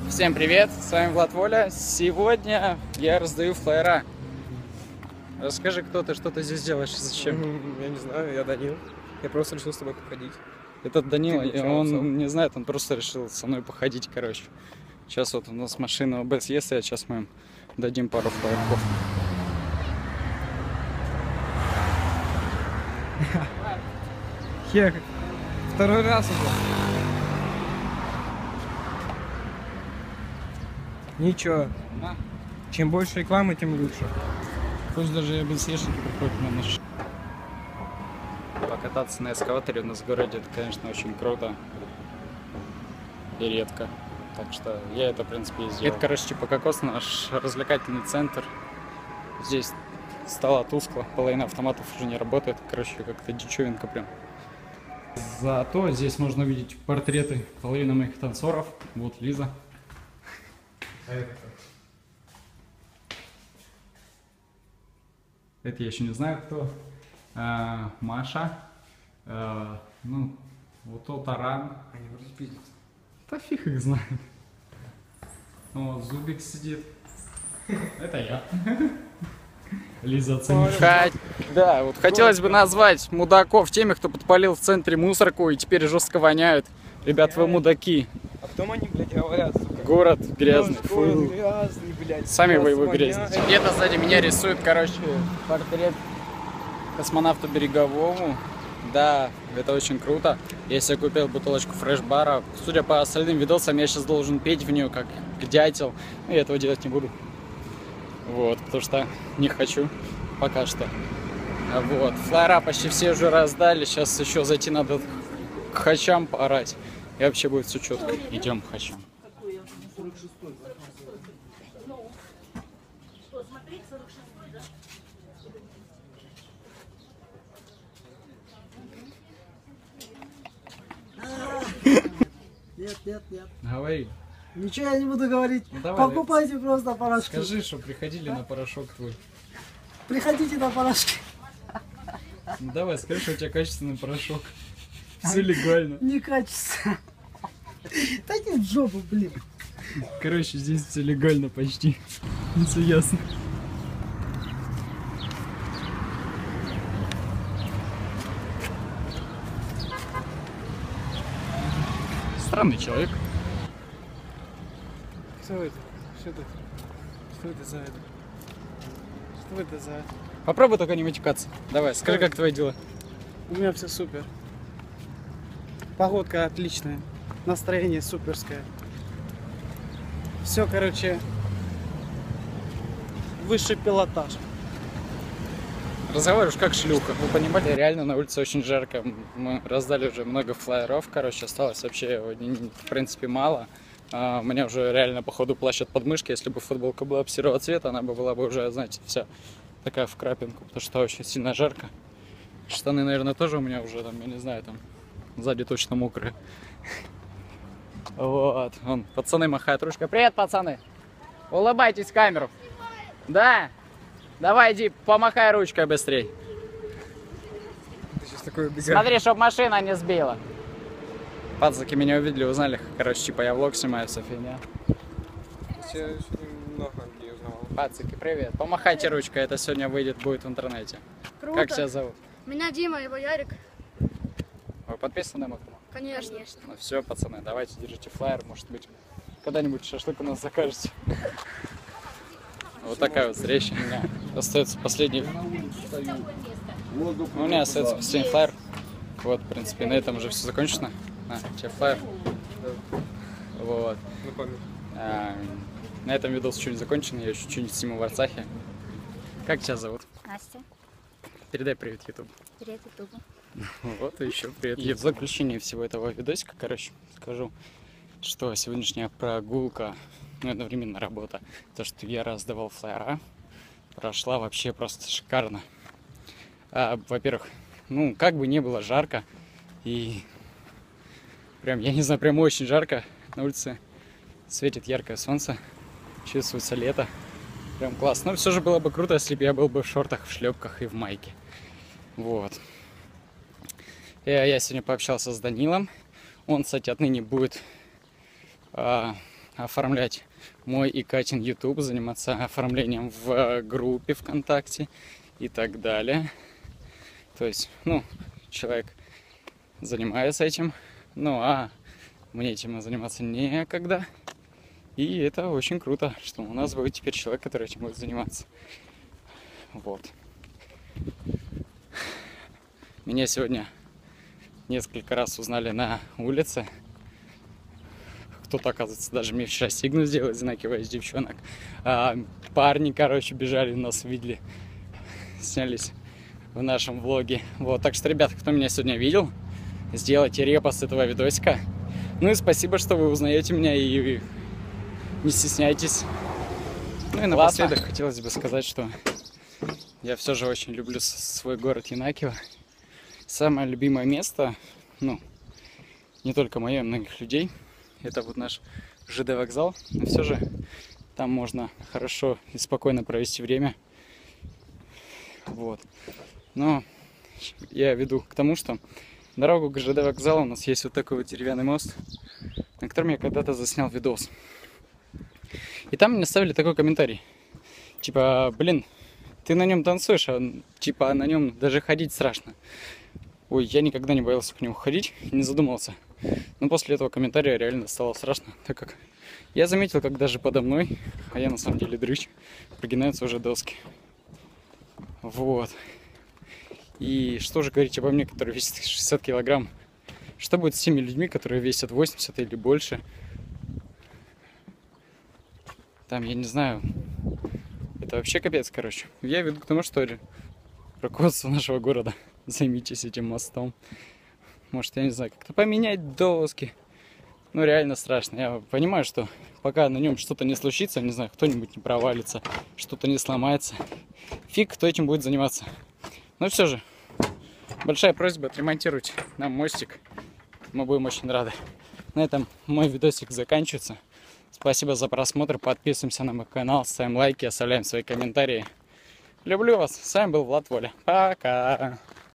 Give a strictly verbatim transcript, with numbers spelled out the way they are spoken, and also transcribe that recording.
Всем привет, с вами Влад Воля. Сегодня я раздаю флаера. Расскажи, кто ты, что ты здесь делаешь, зачем? Я не знаю, я Данил. Я просто решил с тобой походить. Этот Данила, Ты он написал. не знает, он просто решил со мной походить, короче. Сейчас вот у нас машина ОБС есть, а сейчас мы им дадим пару флаерков. Хер, второй раз уже. Ничего, На, чем больше рекламы, тем лучше. пусть даже ОБСешники приходят на наш. Покататься на эскаваторе у нас в городе, это, конечно, очень круто и редко. Так что я это, в принципе, и сделал. Это, короче, типа Кокос, наш развлекательный центр. Здесь стало тускло, половина автоматов уже не работает. Короче, как-то дичевинка прям. Зато здесь можно увидеть портреты половины моих танцоров. Вот Лиза. А это кто? Это я еще не знаю кто. А, Маша. А, ну, вот тот Таран. Они вроде пиздятся. Да фиг их знает. Вот Зубик сидит. Это я. Лиза оценит. Да, вот хотелось бы назвать мудаков теми, кто подпалил в центре мусорку и теперь жестко воняют. Ребят, вы мудаки. А потом они, блядь, говорят, сука. Город грязный. Город Фу. грязный, блядь. Сами вы его воняет. грязните. Где-то сзади меня рисует, короче, портрет космонавта Береговому. Да, это очень круто. Я себе купил бутылочку фреш-бара. Судя по остальным видосам, я сейчас должен петь в нее, как дятел. Но я этого делать не буду. Вот, потому что не хочу пока что. А вот, флаера почти все уже раздали. Сейчас еще зайти надо к хачам поорать. И вообще будет все четко. Идем к хачам. Нет, нет, нет. Говори. Ничего я не буду говорить. Ну, давай, Покупайте просто порошки. Скажи, что приходили на порошок твой. Приходите на порошки. Ну давай, скажи, что у тебя качественный порошок. Все легально. Некачественно. Да иди в жопу, блин. Короче, здесь все легально почти. Все ясно. Странный человек. Кто это? Что это? Что это за это? Что это за... Попробуй только не матюкаться. Давай, скажи, как твои дела. У меня все супер. Погодка отличная. Настроение суперское. Все, короче, высший пилотаж. Разговариваешь как шлюха. Вы понимаете, реально на улице очень жарко. Мы раздали уже много флаеров, короче, осталось вообще, в принципе, мало. А, у меня уже реально, походу, плащ от подмышки. Если бы футболка была бы серого цвета, она бы была бы уже, знаете, вся такая в крапинку, потому что очень сильно жарко. Штаны, наверное, тоже у меня уже, там, я не знаю, там, сзади точно мокрые. Вот, вон, пацаны махают ручкой. Привет, пацаны! Улыбайтесь в камеру. Да! Давай, иди, помахай ручкой быстрей. Ты сейчас такой убегаешь. Смотри, чтоб машина не сбила. Пацаки меня увидели, узнали. Короче, типа я влог снимаю, вся фигня. Я еще немного не узнавал. Пацаки, привет. Помахайте ручкой, это сегодня выйдет, будет в интернете. Круто. Как тебя зовут? Меня Дима, его Ярик. Вы подписаны на мой канал? Конечно. Ну все, пацаны, давайте держите флаер, может быть, когда-нибудь шашлык у нас закажете. Вот такая вот встреча. У меня остается последний... У меня остается последний флаер. Вот, в принципе, на этом уже все закончено. На, тебе флаер. Вот. Ну, память. А, на этом видос что-нибудь закончен. Я еще что-нибудь сниму в Арцахе. Как тебя зовут? Настя. Передай привет YouTube. Привет, Ютубу. Вот и еще привет. И в заключение всего этого видосика, короче, скажу, что сегодняшняя прогулка, ну, одновременно работа, то, что я раздавал флаера, прошла вообще просто шикарно. А, во-первых, ну, как бы не было жарко, и прям, я не знаю, прям очень жарко. На улице светит яркое солнце, чувствуется лето. Прям классно. Но все же было бы круто, если бы я был бы в шортах, в шлепках и в майке. Вот. Я, я сегодня пообщался с Данилом. Он, кстати, отныне будет а, оформлять мой и Катин YouTube, заниматься оформлением в группе ВКонтакте и так далее. То есть, ну, человек занимается этим, ну а мне этим заниматься некогда. И это очень круто, что у нас будет теперь человек, который этим будет заниматься. Вот. Меня сегодня несколько раз узнали на улице. Кто-то, оказывается, даже мне вчера сигнал сделал, знакиваясь девчонок. А, парни, короче, бежали, нас видели, снялись в нашем влоге. Вот, так что, ребята, кто меня сегодня видел, сделайте репост этого видосика. Ну и спасибо, что вы узнаете меня и не стесняйтесь. Ну и напоследок хотелось бы сказать, что я все же очень люблю свой город Янакиево. Самое любимое место, ну, не только мое, многих людей, это вот наш ЖД вокзал. Но все же там можно хорошо и спокойно провести время. Вот. Но я веду к тому, что дорогу к ЖД вокзалу у нас есть вот такой вот деревянный мост, на котором я когда-то заснял видос. И там мне оставили такой комментарий. Типа, блин, ты на нем танцуешь, а типа на нем даже ходить страшно. Ой, я никогда не боялся к нему ходить, не задумался. Но после этого комментария реально стало страшно, так как я заметил, как даже подо мной, а я на самом деле дрыщ, прогинаются уже доски. Вот. И что же говорить обо мне, который весит шестьдесят килограмм? Что будет с теми людьми, которые весят восемьдесят или больше? Там, я не знаю, это вообще капец, короче. Я веду к тому, что руководство нашего города, займитесь этим мостом. Может, я не знаю, как-то поменять доски. Ну, реально страшно. Я понимаю, что пока на нем что-то не случится, не знаю, кто-нибудь не провалится, что-то не сломается, фиг кто этим будет заниматься. Но все же, большая просьба отремонтировать нам мостик. Мы будем очень рады. На этом мой видосик заканчивается. Спасибо за просмотр. Подписываемся на мой канал, ставим лайки, оставляем свои комментарии. Люблю вас. С вами был Влад Воля. Пока.